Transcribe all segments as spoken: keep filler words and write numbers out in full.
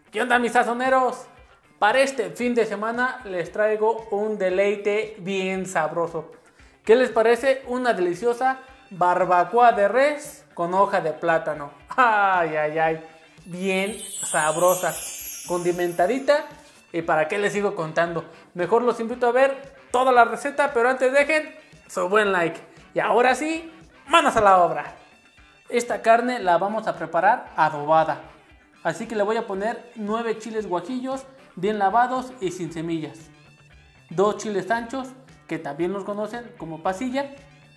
¿Qué onda, mis sazoneros? Para este fin de semana les traigo un deleite bien sabroso. ¿Qué les parece? Una deliciosa barbacoa de res con hoja de plátano. Ay, ay, ay, bien sabrosa, condimentadita. ¿Y para qué les sigo contando? Mejor los invito a ver toda la receta, pero antes dejen su buen like. Y ahora sí, manos a la obra. Esta carne la vamos a preparar adobada. Así que le voy a poner nueve chiles guajillos bien lavados y sin semillas. dos chiles anchos, que también los conocen como pasilla.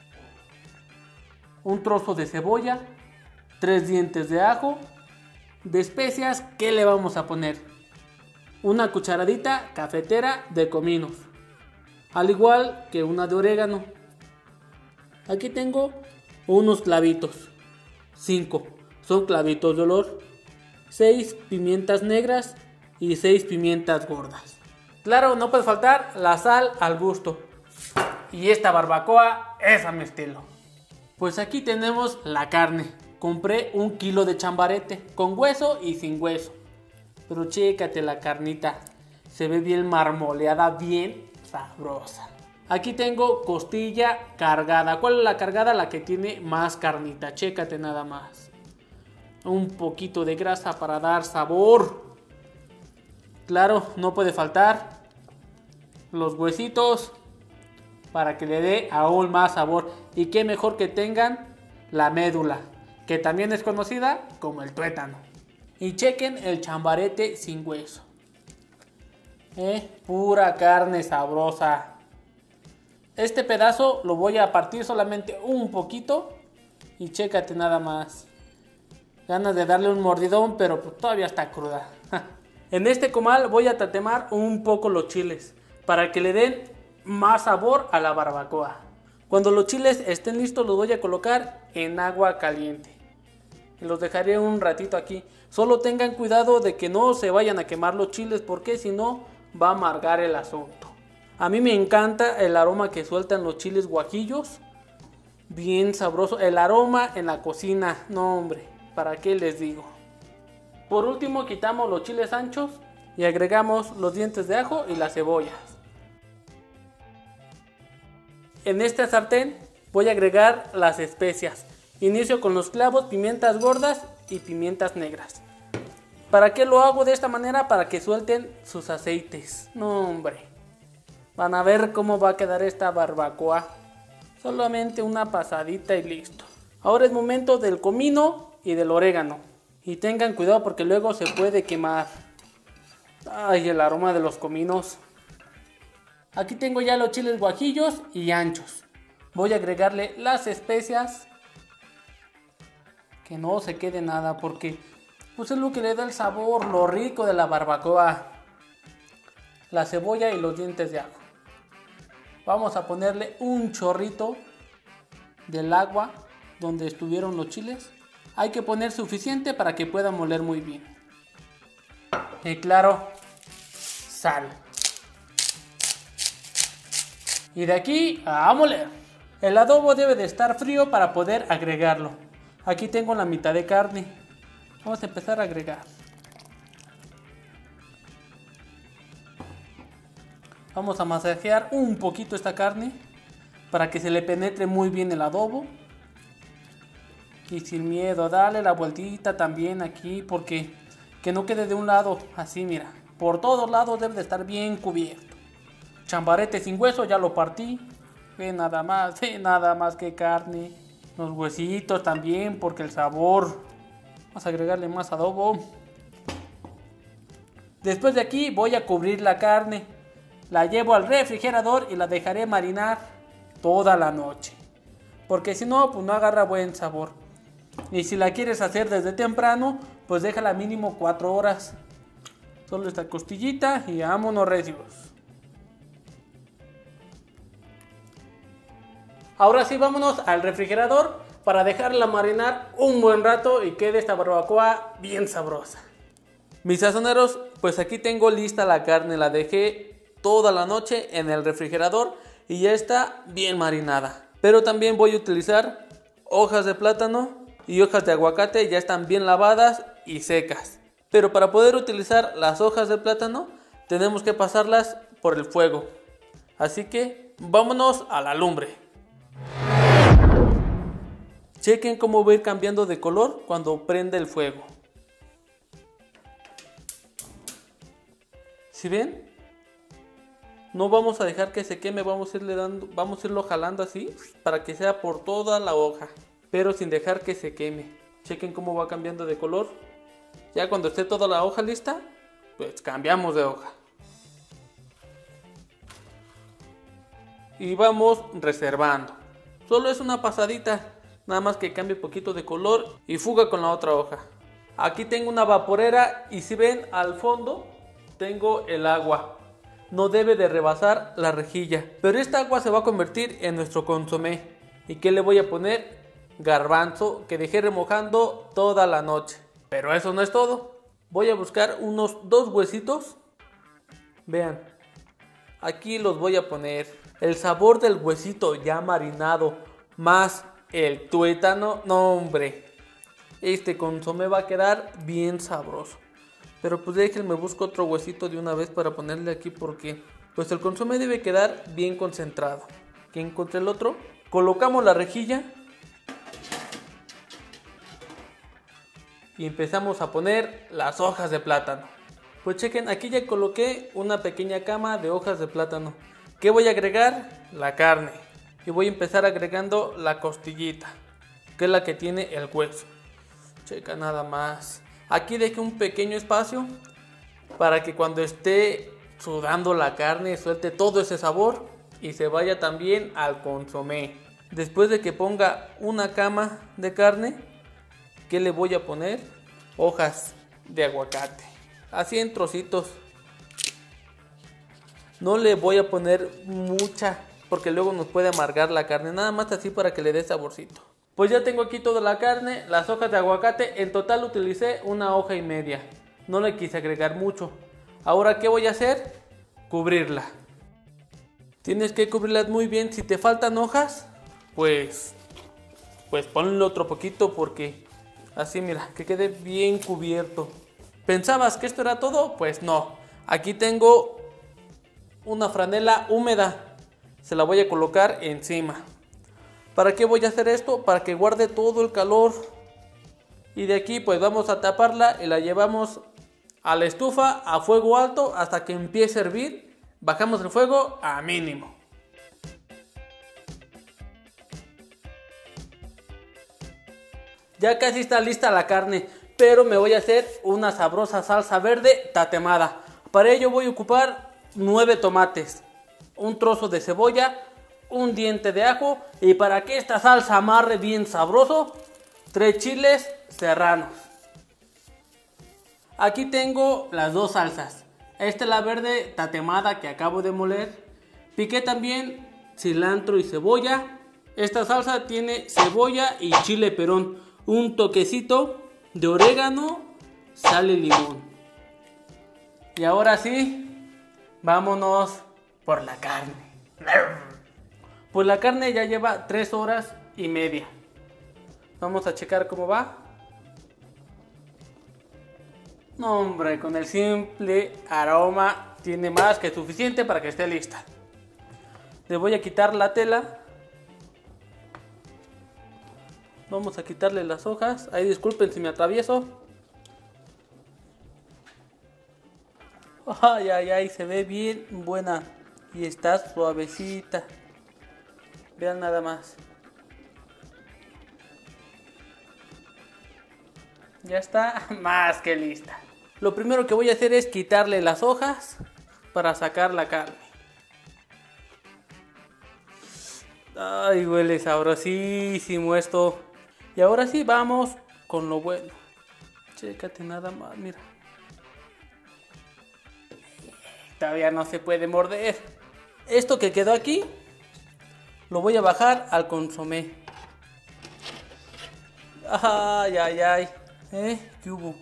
Un trozo de cebolla. tres dientes de ajo. De especias, ¿qué le vamos a poner? Una cucharadita cafetera de cominos. Al igual que una de orégano. Aquí tengo unos clavitos. cinco. Son clavitos de olor. seis pimientas negras y seis pimientas gordas. Claro, no puede faltar la sal al gusto. Y esta barbacoa es a mi estilo. Pues aquí tenemos la carne. Compré un kilo de chambarete, con hueso y sin hueso. Pero chécate la carnita. Se ve bien marmoleada, bien sabrosa. Aquí tengo costilla cargada. ¿Cuál es la cargada? La que tiene más carnita. Chécate nada más. Un poquito de grasa para dar sabor. Claro, no puede faltar los huesitos para que le dé aún más sabor. Y qué mejor que tengan la médula, que también es conocida como el tuétano. Y chequen el chambarete sin hueso. Eh, pura carne sabrosa. Este pedazo lo voy a partir solamente un poquito. Y chécate nada más. Ganas de darle un mordidón, pero pues todavía está cruda. En este comal voy a tatemar un poco los chiles para que le den más sabor a la barbacoa. Cuando los chiles estén listos los voy a colocar en agua caliente. Y los dejaré un ratito aquí. Solo tengan cuidado de que no se vayan a quemar los chiles, porque si no va a amargar el asunto. A mí me encanta el aroma que sueltan los chiles guajillos. Bien sabroso. El aroma en la cocina. No, hombre. ¿Para qué les digo? Por último quitamos los chiles anchos y agregamos los dientes de ajo y las cebollas. En esta sartén voy a agregar las especias. Inicio con los clavos, pimientas gordas y pimientas negras. ¿Para qué lo hago de esta manera? Para que suelten sus aceites. No, hombre. Van a ver cómo va a quedar esta barbacoa. Solamente una pasadita y listo. Ahora es momento del comino y del orégano. Y tengan cuidado porque luego se puede quemar. Ay, el aroma de los cominos. Aquí tengo ya los chiles guajillos y anchos. Voy a agregarle las especias. Que no se quede nada, porque pues es lo que le da el sabor, lo rico de la barbacoa. La cebolla y los dientes de ajo. Vamos a ponerle un chorrito del agua donde estuvieron los chiles. Hay que poner suficiente para que pueda moler muy bien. Y claro, sal. Y de aquí a moler. El adobo debe de estar frío para poder agregarlo. Aquí tengo la mitad de carne. Vamos a empezar a agregar. Vamos a masajear un poquito esta carne para que se le penetre muy bien el adobo. Y sin miedo, dale la vueltita también aquí, porque que no quede de un lado, así mira. Por todos lados debe de estar bien cubierto. Chambarete sin hueso, ya lo partí. Ve nada más, ve nada más que carne. Los huesitos también, porque el sabor. Vamos a agregarle más adobo. Después de aquí voy a cubrir la carne. La llevo al refrigerador y la dejaré marinar toda la noche. Porque si no, pues no agarra buen sabor. Y si la quieres hacer desde temprano, pues déjala mínimo cuatro horas. Solo esta costillita y vámonos recios. Ahora sí, vámonos al refrigerador para dejarla marinar un buen rato y quede esta barbacoa bien sabrosa. Mis sazoneros, pues aquí tengo lista la carne. La dejé toda la noche en el refrigerador y ya está bien marinada. Pero también voy a utilizar hojas de plátano y hojas de aguacate, ya están bien lavadas y secas. Pero para poder utilizar las hojas de plátano tenemos que pasarlas por el fuego. Así que vámonos a la lumbre. Chequen cómo va a ir cambiando de color cuando prende el fuego. ¿Sí ven? No vamos a dejar que se queme, vamos a irle dando, vamos a irlo jalando así para que sea por toda la hoja, pero sin dejar que se queme. Chequen cómo va cambiando de color. Ya cuando esté toda la hoja lista, pues cambiamos de hoja. Y vamos reservando. Solo es una pasadita, nada más que cambie poquito de color y fuga con la otra hoja. Aquí tengo una vaporera y si ven al fondo tengo el agua. No debe de rebasar la rejilla, pero esta agua se va a convertir en nuestro consomé. ¿Y qué le voy a poner? Garbanzo que dejé remojando toda la noche. Pero eso no es todo. Voy a buscar unos dos huesitos. Vean, aquí los voy a poner. El sabor del huesito ya marinado más el tuétano, no hombre, este consomé va a quedar bien sabroso. Pero pues déjenme busco otro huesito de una vez para ponerle aquí porque pues el consomé debe quedar bien concentrado. Aquí encontré el otro. Colocamos la rejilla y empezamos a poner las hojas de plátano. Pues chequen, aquí ya coloqué una pequeña cama de hojas de plátano. ¿Qué voy a agregar? La carne. Y voy a empezar agregando la costillita, que es la que tiene el hueso. Checa nada más. Aquí dejé un pequeño espacio para que cuando esté sudando la carne suelte todo ese sabor y se vaya también al consomé. Después de que ponga una cama de carne, ¿qué le voy a poner? Hojas de aguacate, así en trocitos. No le voy a poner mucha porque luego nos puede amargar la carne, nada más así para que le dé saborcito. Pues ya tengo aquí toda la carne, las hojas de aguacate, en total utilicé una hoja y media. No le quise agregar mucho. Ahora, ¿qué voy a hacer? Cubrirla. Tienes que cubrirlas muy bien. Si te faltan hojas, pues, pues ponle otro poquito porque así mira, que quede bien cubierto. ¿Pensabas que esto era todo? Pues no. Aquí tengo una franela húmeda. Se la voy a colocar encima. ¿Para qué voy a hacer esto? Para que guarde todo el calor. Y de aquí pues vamos a taparla y la llevamos a la estufa a fuego alto hasta que empiece a hervir. Bajamos el fuego a mínimo. Ya casi está lista la carne, pero me voy a hacer una sabrosa salsa verde tatemada. Para ello voy a ocupar nueve tomates, un trozo de cebolla, un diente de ajo y para que esta salsa amarre bien sabroso, tres chiles serranos. Aquí tengo las dos salsas. Esta es la verde tatemada que acabo de moler. Piqué también cilantro y cebolla. Esta salsa tiene cebolla y chile perón, un toquecito de orégano, sal y limón. Y ahora sí, vámonos por la carne. Pues la carne ya lleva tres horas y media. Vamos a checar cómo va. No hombre, con el simple aroma tiene más que suficiente para que esté lista. Le voy a quitar la tela. Vamos a quitarle las hojas. Ahí disculpen si me atravieso. Ay, ay, ay, se ve bien buena. Y está suavecita. Vean nada más. Ya está más que lista. Lo primero que voy a hacer es quitarle las hojas para sacar la carne. Ay, huele sabrosísimo esto. Y ahora sí vamos con lo bueno. Chécate nada más, mira. Todavía no se puede morder. Esto que quedó aquí lo voy a bajar al consomé. Ay, ay, ay. ¿Eh? ¿Qué hubo?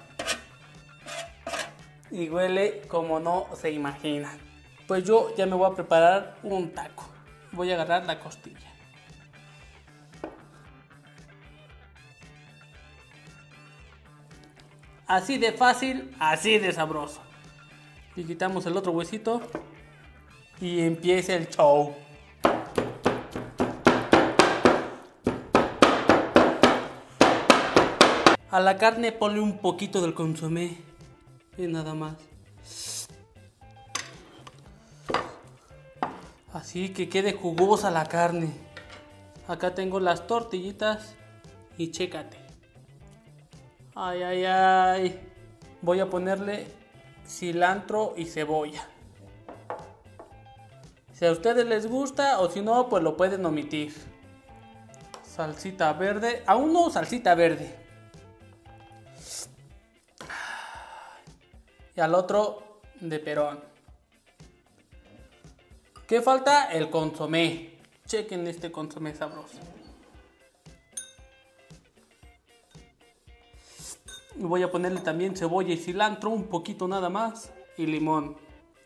Y huele como no se imagina. Pues yo ya me voy a preparar un taco. Voy a agarrar la costilla. Así de fácil, así de sabroso. Y quitamos el otro huesito. Y empieza el show. A la carne ponle un poquito del consomé. Y nada más. Así que quede jugosa la carne. Acá tengo las tortillitas. Y chécate. Ay, ay, ay. Voy a ponerle cilantro y cebolla. Si a ustedes les gusta o si no, pues lo pueden omitir. Salsita verde. Aún no salsita verde. Y al otro de perón. ¿Qué falta? El consomé. Chequen este consomé sabroso. Y voy a ponerle también cebolla y cilantro, un poquito nada más. Y limón.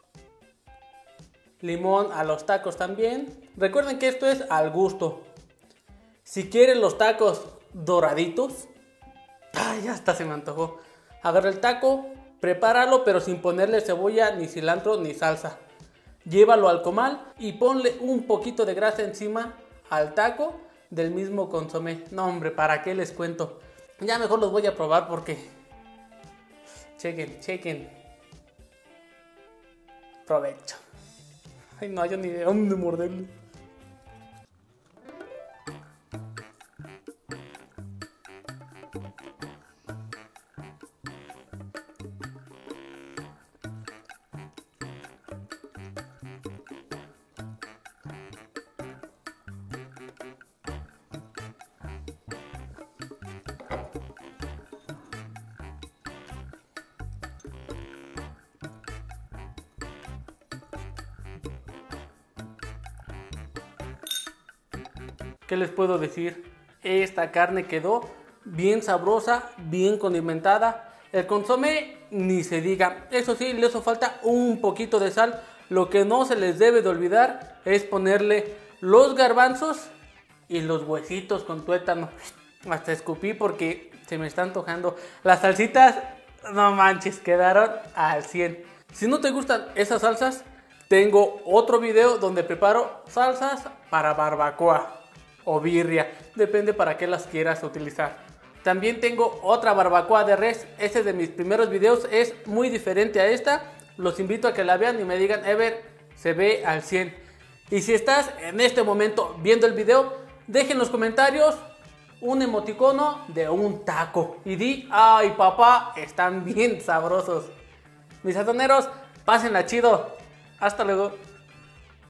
Limón a los tacos también. Recuerden que esto es al gusto. Si quieren los tacos doraditos. Ay, hasta se me antojó. Agarra el taco, prepáralo pero sin ponerle cebolla, ni cilantro, ni salsa. Llévalo al comal y ponle un poquito de grasa encima al taco del mismo consomé. No, hombre, ¿para qué les cuento? Ya mejor los voy a probar porque... Chequen, chequen. Provecho. Ay, no, yo ni de dónde morderle. ¿Qué les puedo decir? Esta carne quedó bien sabrosa, bien condimentada. El consomé ni se diga. Eso sí, le hizo falta un poquito de sal. Lo que no se les debe de olvidar es ponerle los garbanzos y los huesitos con tuétano. Hasta escupí porque se me está antojando. Las salsitas, no manches, quedaron al cien. Si no te gustan esas salsas, tengo otro video donde preparo salsas para barbacoa o birria, depende para qué las quieras utilizar. También tengo otra barbacoa de res. Este de mis primeros videos es muy diferente a esta. Los invito a que la vean y me digan, Ever, se ve al cien. Y si estás en este momento viendo el video, dejen en los comentarios un emoticono de un taco y di, ay papá, están bien sabrosos. Mis sazoneros, pásenla chido. Hasta luego.